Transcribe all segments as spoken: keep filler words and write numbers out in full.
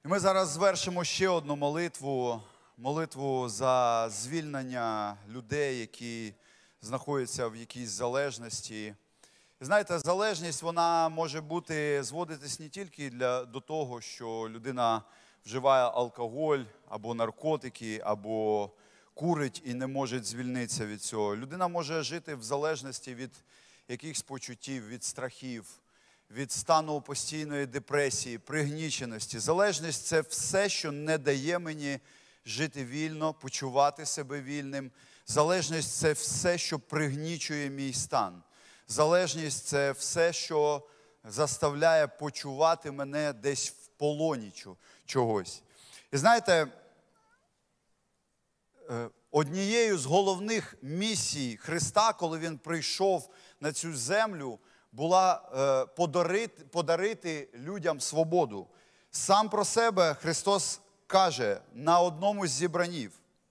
І ми зараз звершимо ще одну молитву, молитву за звільнення людей, які знаходяться в якійсь залежності. І знаєте, залежність, вона може бути, зводитись не тільки для, до того, що людина вживає алкоголь, або наркотики, або курить і не може звільнитися від цього. Людина може жити в залежності від якихось почуттів, від страхів, від стану постійної депресії, пригніченості. Залежність – це все, що не дає мені жити вільно, почувати себе вільним. Залежність – це все, що пригнічує мій стан. Залежність – це все, що заставляє почувати мене десь в полоні чогось. І знаєте, однією з головних місій Христа, коли Він прийшов на цю землю, була подарити, подарити людям свободу. Сам про себе Христос каже на одному з зібранів: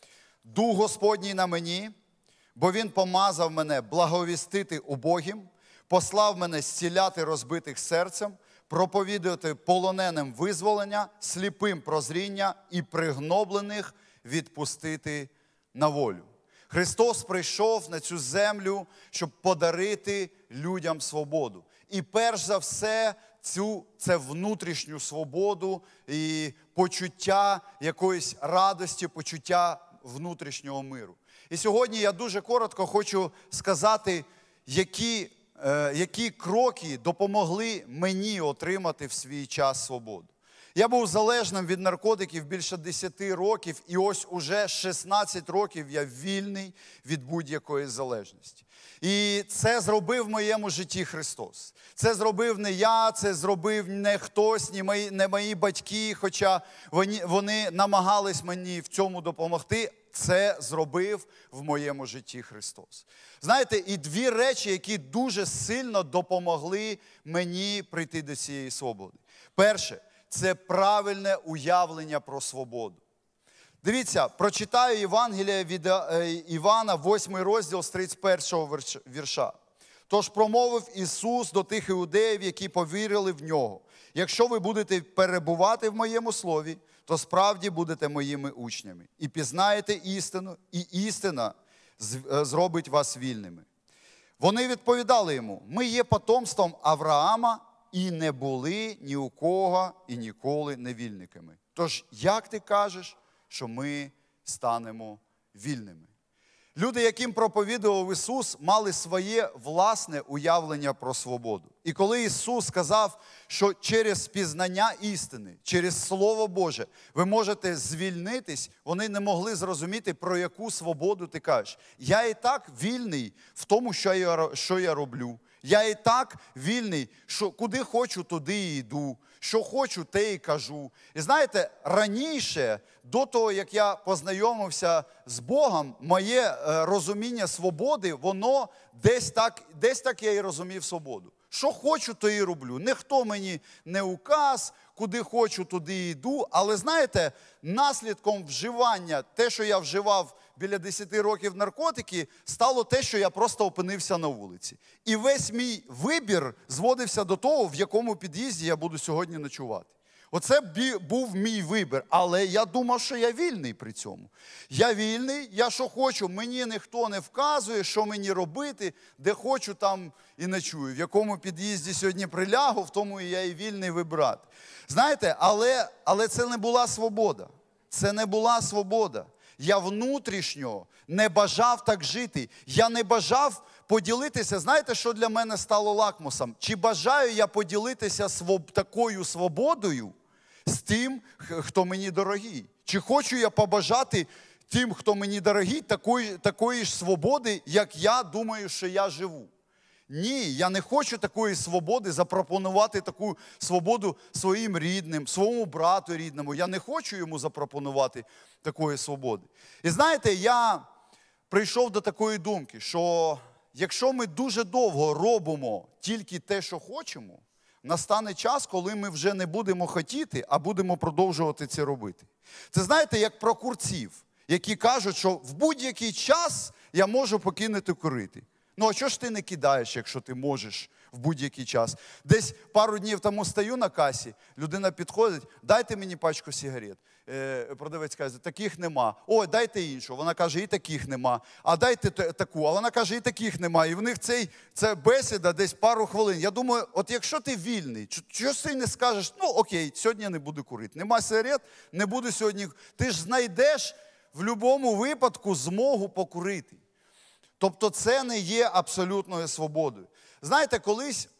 «Дух Господній на мені, бо Він помазав мене благовістити убогим, послав мене зціляти розбитих серцем, проповідувати полоненим визволення, сліпим прозріння і пригноблених відпустити на волю». Христос прийшов на цю землю, щоб подарити людям свободу. І перш за все, цю, це внутрішню свободу і почуття якоїсь радості, почуття внутрішнього миру. І сьогодні я дуже коротко хочу сказати, які, е, які кроки допомогли мені отримати в свій час свободу. Я був залежним від наркотиків більше десяти років, і ось уже шістнадцять років я вільний від будь-якої залежності. І це зробив в моєму житті Христос. Це зробив не я, це зробив не хтось, не мої, не мої батьки, хоча вони, вони намагались мені в цьому допомогти. Це зробив в моєму житті Христос. Знаєте, і дві речі, які дуже сильно допомогли мені прийти до цієї свободи. Перше – це правильне уявлення про свободу. Дивіться, прочитаю Євангелія від Івана, восьмий розділ з тридцять першого вірша. «Тож промовив Ісус до тих іудеїв, які повірили в Нього: якщо ви будете перебувати в моєму слові, то справді будете моїми учнями. І пізнаєте істину, і істина зробить вас вільними». Вони відповідали йому: «Ми є потомством Авраама і не були ні у кого і ніколи невільниками. Тож як ти кажеш, що ми станемо вільними?» Люди, яким проповідував Ісус, мали своє власне уявлення про свободу. І коли Ісус сказав, що через пізнання істини, через Слово Боже ви можете звільнитись, вони не могли зрозуміти, про яку свободу ти кажеш. Я і так вільний в тому, що я, що я роблю. Я і так вільний, що куди хочу, туди і йду. Що хочу, те і кажу. І знаєте, раніше, до того, як я познайомився з Богом, моє розуміння свободи, воно десь так, десь так я і розумів свободу. Що хочу, то і роблю. Ніхто мені не указ, куди хочу, туди йду. Але знаєте, наслідком вживання, те, що я вживав біля десяти років наркотики, стало те, що я просто опинився на вулиці. І весь мій вибір зводився до того, в якому під'їзді я буду сьогодні ночувати. Оце був мій вибір, але я думав, що я вільний при цьому. Я вільний, я що хочу, мені ніхто не вказує, що мені робити, де хочу, там і ночую. В якому під'їзді сьогодні прилягу, в тому я і вільний вибрати. Знаєте, але, але це не була свобода. Це не була свобода. Я внутрішньо не бажав так жити. Я не бажав поділитися. Знаєте, що для мене стало лакмусом? Чи бажаю я поділитися своб... такою свободою з тим, хто мені дорогий? Чи хочу я побажати тим, хто мені дорогий, такої, такої ж свободи, як я думаю, що я живу? Ні, я не хочу такої свободи, запропонувати таку свободу своїм рідним, своєму брату рідному. Я не хочу йому запропонувати такої свободи. І знаєте, я прийшов до такої думки, що якщо ми дуже довго робимо тільки те, що хочемо, настане час, коли ми вже не будемо хотіти, а будемо продовжувати це робити. Це знаєте, як про курців, які кажуть, що в будь-який час я можу покинути курити. Ну, а чого ж ти не кидаєш, якщо ти можеш в будь-який час. Десь пару днів тому стою на касі, людина підходить, дайте мені пачку сигарет. Продавець каже, таких нема. Ой, дайте іншу. Вона каже, і таких нема. А дайте таку. А вона каже, і таких нема. І в них цей, це бесіда десь пару хвилин. Я думаю, от якщо ти вільний, чого ти не скажеш, ну окей, сьогодні я не буду курити. Нема сигарет, не буду сьогодні. Ти ж знайдеш в будь-якому випадку змогу покурити. Тобто це не є абсолютною свободою. Знаєте, колись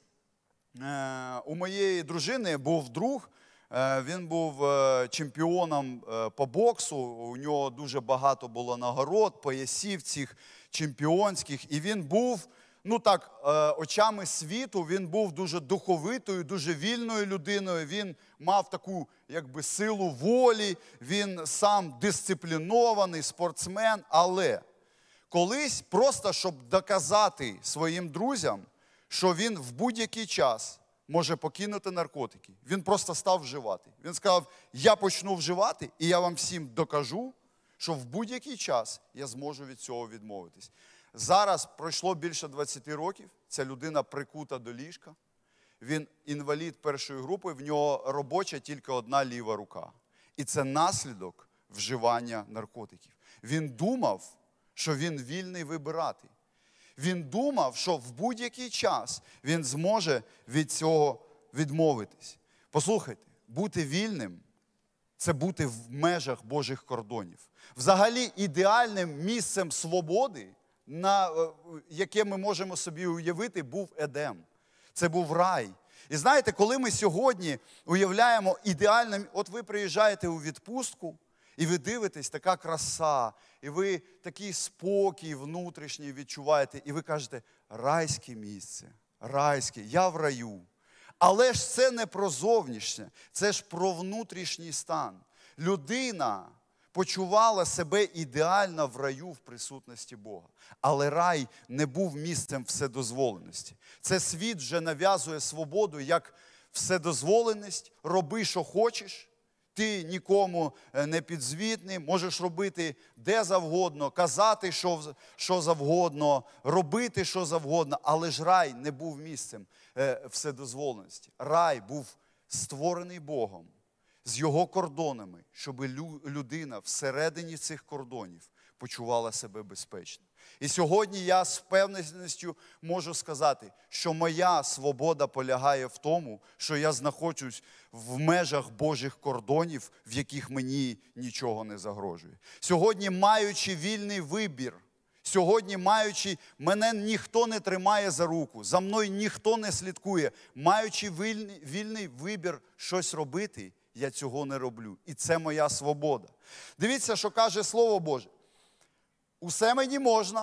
е, у моєї дружини був друг, е, він був е, чемпіоном е, по боксу, у нього дуже багато було нагород, поясів цих чемпіонських, і він був, ну так, е, очами світу, він був дуже духовитою, дуже вільною людиною, він мав таку, якби, силу волі, він сам дисциплінований спортсмен, але колись просто, щоб доказати своїм друзям, що він в будь-який час може покинути наркотики, він просто став вживати. Він сказав, я почну вживати, і я вам всім докажу, що в будь-який час я зможу від цього відмовитись. Зараз пройшло більше двадцяти років, ця людина прикута до ліжка, він інвалід першої групи, в нього робоча тільки одна ліва рука. І це наслідок вживання наркотиків. Він думав, що він вільний вибирати. Він думав, що в будь-який час він зможе від цього відмовитись. Послухайте, бути вільним – це бути в межах Божих кордонів. Взагалі ідеальним місцем свободи, на яке ми можемо собі уявити, був Едем. Це був рай. І знаєте, коли ми сьогодні уявляємо ідеальним, от ви приїжджаєте у відпустку, і ви дивитесь, така краса, і ви такий спокій внутрішній відчуваєте, і ви кажете, райське місце, райське, я в раю. Але ж це не про зовнішнє, це ж про внутрішній стан. Людина почувала себе ідеально в раю в присутності Бога. Але рай не був місцем вседозволеності. Це світ вже нав'язує свободу як вседозволеність, роби, що хочеш. Ти нікому не підзвітний, можеш робити де завгодно, казати, що, що завгодно, робити, що завгодно. Але ж рай не був місцем е, вседозволеності. Рай був створений Богом з його кордонами, щоб лю, людина всередині цих кордонів почувала себе безпечно. І сьогодні я з впевненістю можу сказати, що моя свобода полягає в тому, що я знаходжусь в межах Божих кордонів, в яких мені нічого не загрожує. Сьогодні, маючи вільний вибір, сьогодні, маючи, мене ніхто не тримає за руку, за мною ніхто не слідкує, маючи вільний, вільний вибір щось робити, я цього не роблю. І це моя свобода. Дивіться, що каже Слово Боже. Усе мені можна,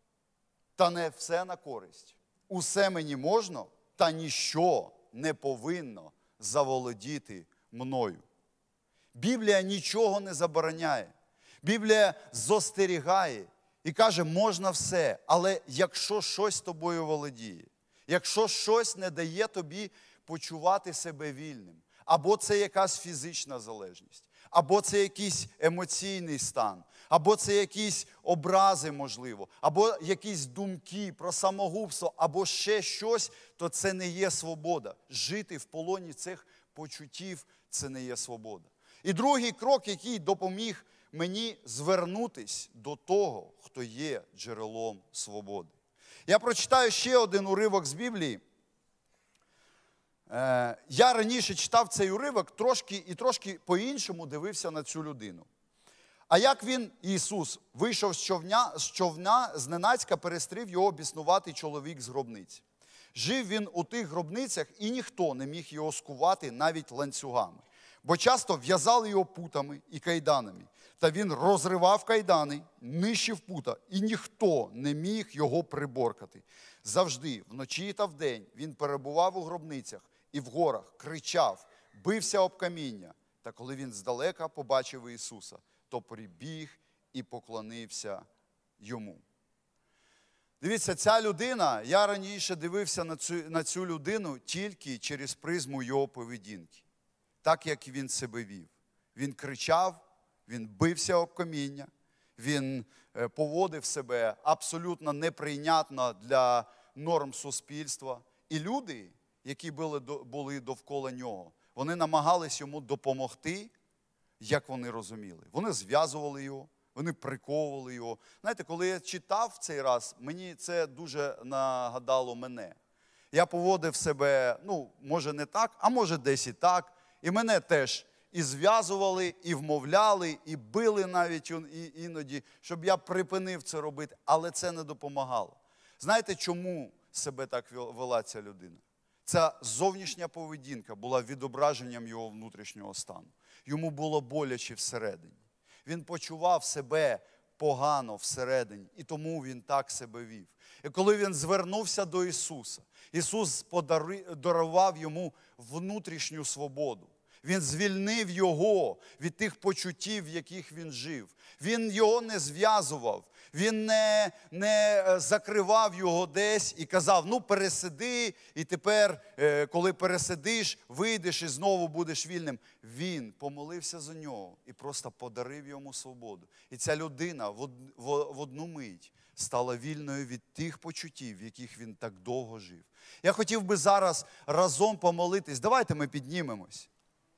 та не все на користь. Усе мені можна, та ніщо не повинно заволодіти мною. Біблія нічого не забороняє. Біблія застерігає і каже, можна все, але якщо щось тобою володіє, якщо щось не дає тобі почувати себе вільним, або це якась фізична залежність, або це якийсь емоційний стан, або це якісь образи, можливо, або якісь думки про самогубство, або ще щось, то це не є свобода. Жити в полоні цих почуттів – це не є свобода. І другий крок, який допоміг мені звернутись до того, хто є джерелом свободи. Я прочитаю ще один уривок з Біблії. Я раніше читав цей уривок трошки і трошки по-іншому дивився на цю людину. А як він, Ісус, вийшов з човня, з човна, зненацька перестрів його біснуватий чоловік з гробниці. Жив він у тих гробницях, і ніхто не міг його скувати навіть ланцюгами. Бо часто в'язали його путами і кайданами. Та він розривав кайдани, нищив пута, і ніхто не міг його приборкати. Завжди, вночі та вдень, він перебував у гробницях і в горах, кричав, бився об каміння. Та коли він здалека побачив Ісуса, то прибіг і поклонився йому. Дивіться, ця людина, я раніше дивився на цю, на цю людину тільки через призму його поведінки. Так, як він себе вів. Він кричав, він бився об каміння, він поводив себе абсолютно неприйнятно для норм суспільства. І люди, які були, були довкола нього, вони намагались йому допомогти, як вони розуміли. Вони зв'язували його, вони приковували його. Знаєте, коли я читав цей раз, мені це дуже нагадало мене. Я поводив себе, ну, може не так, а може десь і так. І мене теж і зв'язували, і вмовляли, і били навіть іноді, щоб я припинив це робити. Але це не допомагало. Знаєте, чому себе так вела ця людина? Ця зовнішня поведінка була відображенням його внутрішнього стану. Йому було боляче всередині. Він почував себе погано всередині, і тому він так себе вів. І коли він звернувся до Ісуса, Ісус подарував йому внутрішню свободу. Він звільнив його від тих почуттів, в яких він жив. Він його не зв'язував, він не, не закривав його десь і казав, ну пересиди, і тепер, коли пересидиш, вийдеш і знову будеш вільним. Він помолився за нього і просто подарив йому свободу. І ця людина в, в, в одну мить стала вільною від тих почуттів, в яких він так довго жив. Я хотів би зараз разом помолитись. Давайте ми піднімемось.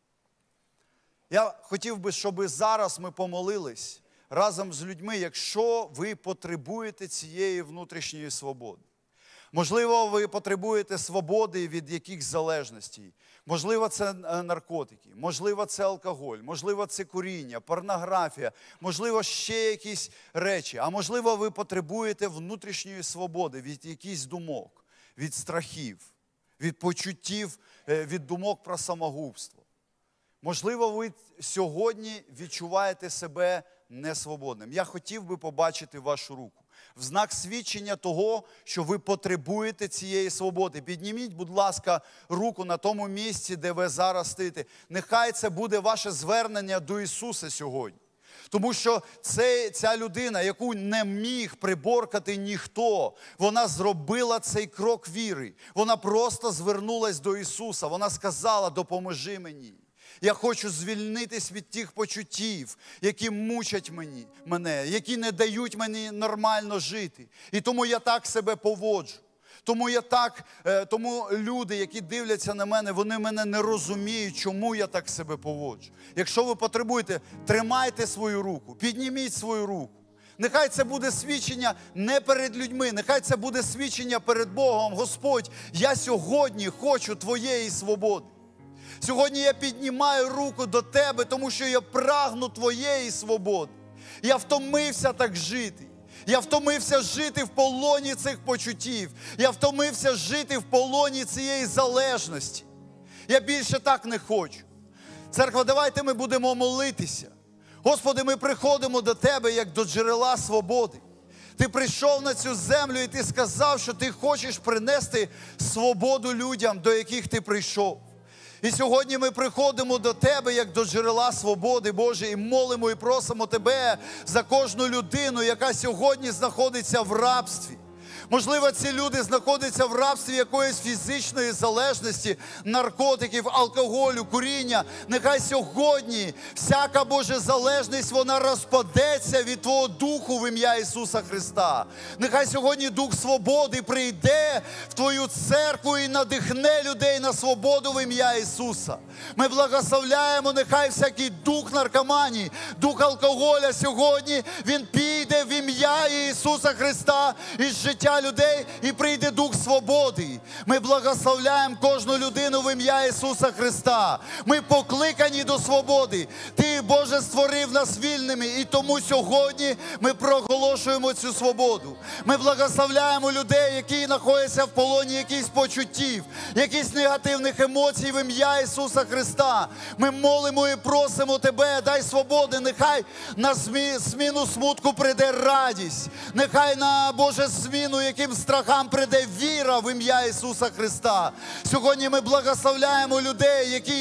Я хотів би, щоб зараз ми помолились разом з людьми, якщо ви потребуєте цієї внутрішньої свободи. Можливо, ви потребуєте свободи від якихось залежностей. Можливо, це наркотики, можливо, це алкоголь, можливо, це куріння, порнографія, можливо, ще якісь речі. А можливо, ви потребуєте внутрішньої свободи від якихось думок, від страхів, від почуттів, від думок про самогубство. Можливо, ви сьогодні відчуваєте себе несвободним. Я хотів би побачити вашу руку. В знак свідчення того, що ви потребуєте цієї свободи. Підніміть, будь ласка, руку на тому місці, де ви зараз стоїте. Нехай це буде ваше звернення до Ісуса сьогодні. Тому що це, ця людина, яку не міг приборкати ніхто, вона зробила цей крок віри. Вона просто звернулась до Ісуса. Вона сказала, допоможи мені. Я хочу звільнитись від тих почуттів, які мучать мені, мене, які не дають мені нормально жити. І тому я так себе поводжу. Тому я так, тому люди, які дивляться на мене, вони мене не розуміють, чому я так себе поводжу. Якщо ви потребуєте, тримайте свою руку, підніміть свою руку. Нехай це буде свідчення не перед людьми, нехай це буде свідчення перед Богом. Господь, я сьогодні хочу Твоєї свободи. Сьогодні я піднімаю руку до Тебе, тому що я прагну Твоєї свободи. Я втомився так жити. Я втомився жити в полоні цих почуттів. Я втомився жити в полоні цієї залежності. Я більше так не хочу. Церква, давайте ми будемо молитися. Господи, ми приходимо до Тебе, як до джерела свободи. Ти прийшов на цю землю і Ти сказав, що Ти хочеш принести свободу людям, до яких Ти прийшов. І сьогодні ми приходимо до Тебе, як до джерела свободи, Боже, і молимо і просимо Тебе за кожну людину, яка сьогодні знаходиться в рабстві. Можливо, ці люди знаходяться в рабстві якоїсь фізичної залежності, наркотиків, алкоголю, куріння. Нехай сьогодні всяка Божа залежність, вона розпадеться від Твого Духу в ім'я Ісуса Христа. Нехай сьогодні Дух свободи прийде в Твою церкву і надихне людей на свободу в ім'я Ісуса. Ми благословляємо, нехай всякий дух наркоманії, дух алкоголя сьогодні, він піде в ім'я Ісуса Христа із життя людей і прийде Дух свободи. Ми благословляємо кожну людину в ім'я Ісуса Христа. Ми покликані до свободи. Ти, Боже, створив нас вільними, і тому сьогодні ми проголошуємо цю свободу. Ми благословляємо людей, які знаходяться в полоні якихось почуттів, якихось негативних емоцій в ім'я Ісуса Христа. Ми молимо і просимо Тебе, дай свободи. Нехай на зміну смутку прийде радість. Нехай на, Боже, зміну яким страхам прийде віра в ім'я Ісуса Христа. Сьогодні ми благословляємо людей, які, які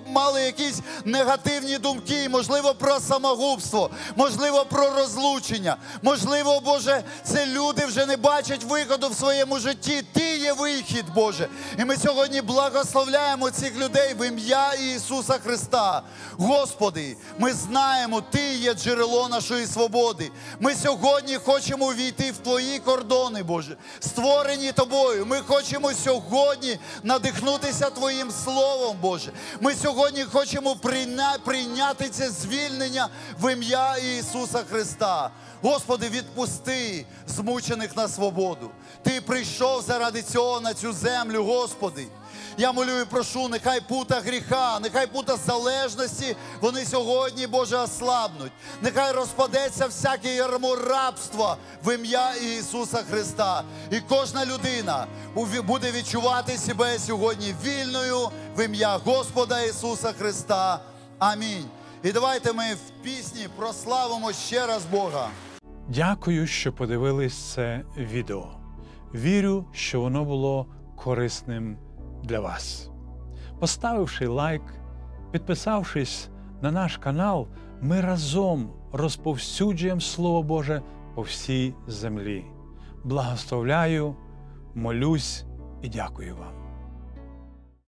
мали якісь негативні думки, можливо, про самогубство, можливо, про розлучення, можливо, Боже, це люди вже не бачать виходу в своєму житті. Ти є вихід, Боже. І ми сьогодні благословляємо цих людей в ім'я Ісуса Христа. Господи, ми знаємо, Ти є джерело нашої свободи. Ми сьогодні хочемо війти в Твої кордони, Боже, створені Тобою. Ми хочемо сьогодні надихнутися Твоїм Словом, Боже. Ми сьогодні хочемо прийняти це звільнення в ім'я Ісуса Христа. Господи, відпусти змучених на свободу. Ти прийшов заради цього на цю землю, Господи. Я молю і прошу, нехай пута гріха, нехай пута залежності, вони сьогодні, Боже, ослабнуть. Нехай розпадеться всяке ярмо рабства в ім'я Ісуса Христа. І кожна людина буде відчувати себе сьогодні вільною в ім'я Господа Ісуса Христа. Амінь. І давайте ми в пісні прославимо ще раз Бога. Дякую, що подивились це відео. Вірю, що воно було корисним для вас. Поставивши лайк, підписавшись на наш канал, ми разом розповсюджуємо Слово Боже по всій землі. Благословляю, молюсь і дякую вам.